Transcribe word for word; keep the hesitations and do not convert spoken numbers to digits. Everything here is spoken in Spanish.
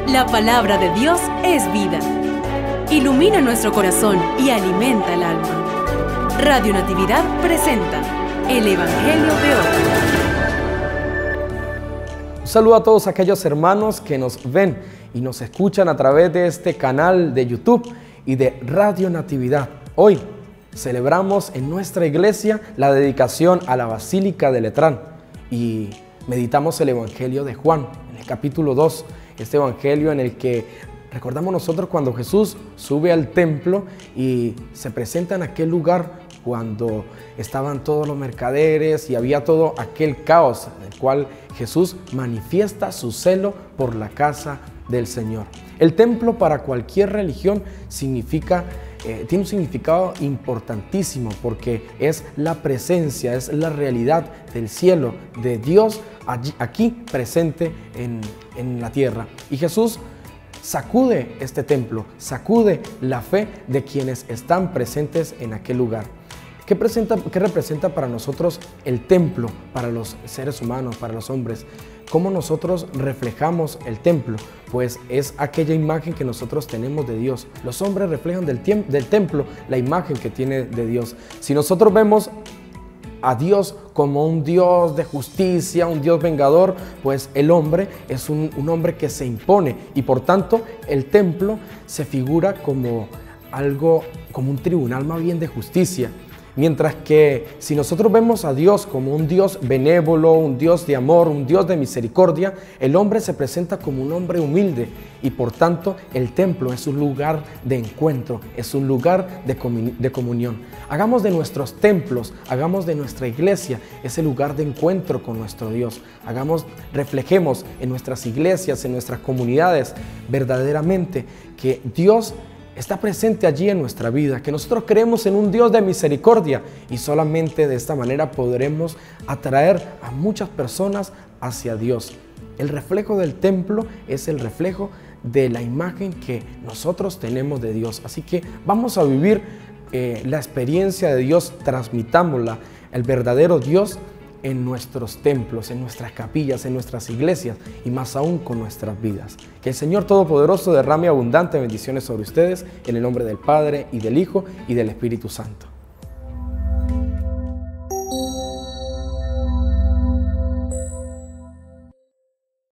La palabra de Dios es vida. Ilumina nuestro corazón y alimenta el alma. Radio Natividad presenta el Evangelio de hoy. Un saludo a todos aquellos hermanos que nos ven y nos escuchan a través de este canal de YouTube y de Radio Natividad. Hoy celebramos en nuestra iglesia la dedicación a la Basílica de Letrán y meditamos el Evangelio de Juan, en el capítulo dos, este Evangelio en el que recordamos nosotros cuando Jesús sube al templo y se presenta en aquel lugar cuando estaban todos los mercaderes y había todo aquel caos en el cual Jesús manifiesta su celo por la casa del Señor. El templo para cualquier religión significa Eh, tiene un significado importantísimo porque es la presencia, es la realidad del cielo, de Dios allí, aquí presente en, en la tierra. Y Jesús sacude este templo, sacude la fe de quienes están presentes en aquel lugar. ¿Qué, presenta, ¿Qué representa para nosotros el templo, para los seres humanos, para los hombres? ¿Cómo nosotros reflejamos el templo? Pues es aquella imagen que nosotros tenemos de Dios. Los hombres reflejan del, del templo la imagen que tiene de Dios. Si nosotros vemos a Dios como un Dios de justicia, un Dios vengador, pues el hombre es un, un hombre que se impone y por tanto el templo se figura como algo, como un tribunal más bien de justicia. Mientras que si nosotros vemos a Dios como un Dios benévolo, un Dios de amor, un Dios de misericordia, el hombre se presenta como un hombre humilde y por tanto el templo es un lugar de encuentro, es un lugar de, comun de comunión. Hagamos de nuestros templos, hagamos de nuestra iglesia ese lugar de encuentro con nuestro Dios. Hagamos, reflejemos en nuestras iglesias, en nuestras comunidades verdaderamente que Dios está presente allí en nuestra vida, que nosotros creemos en un Dios de misericordia y solamente de esta manera podremos atraer a muchas personas hacia Dios. El reflejo del templo es el reflejo de la imagen que nosotros tenemos de Dios. Así que vamos a vivir eh, la experiencia de Dios, transmitámosla, el verdadero Dios en nuestros templos, en nuestras capillas, en nuestras iglesias y más aún con nuestras vidas. Que el Señor Todopoderoso derrame abundante bendiciones sobre ustedes en el nombre del Padre y del Hijo y del Espíritu Santo.